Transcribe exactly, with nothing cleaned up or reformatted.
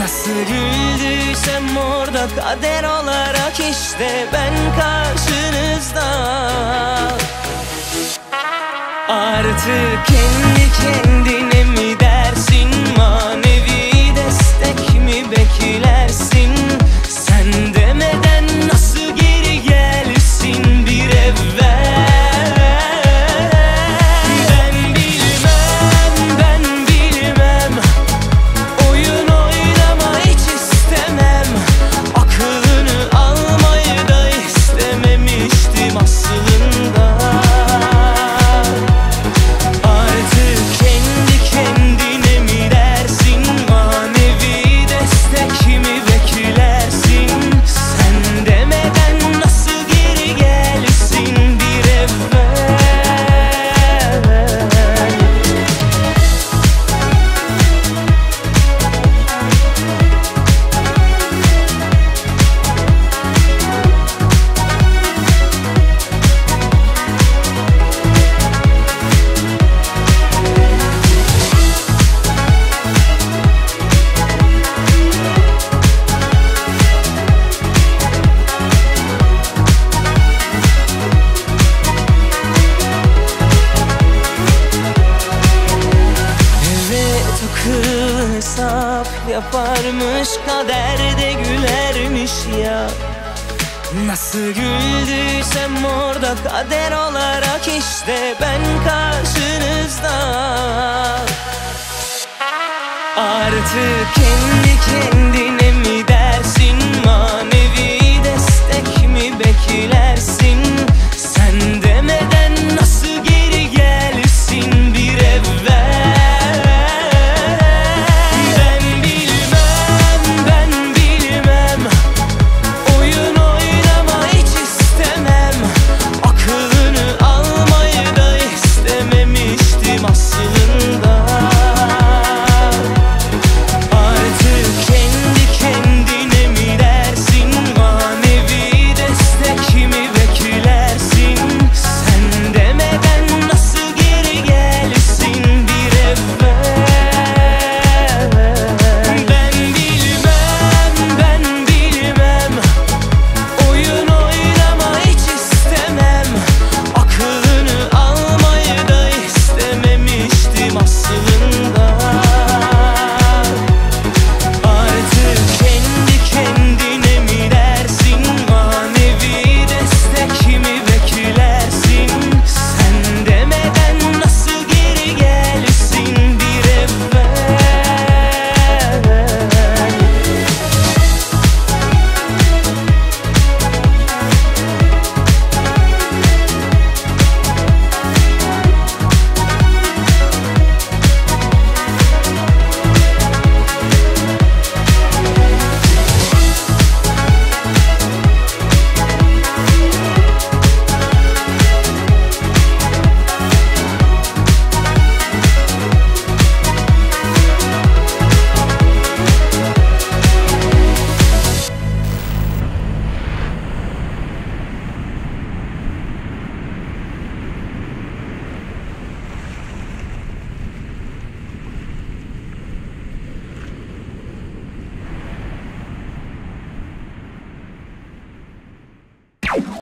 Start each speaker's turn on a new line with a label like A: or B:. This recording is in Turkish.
A: Nasıl güldüysem orda, kader olarak işte ben karşınızda. Artık kendi kendine mi dersin, manevi destek mi beklersin? Sen demeden nasıl geri gelsin bir evvel? Ben bilmem, ben bilmem, oyun oynama hiç istemem. Aklını almayı da istememiştim aslında. Artık kendi kendine mi dersin, manevi destek mi beklersin? Sen demeden nasıl geri gelsin bir evvel? Evet, akıl hesap yaparmış, Kader de gülermiş ya. Nasıl güldüysem orda, kader olarak işte ben karşınızda. Artık kendi kendine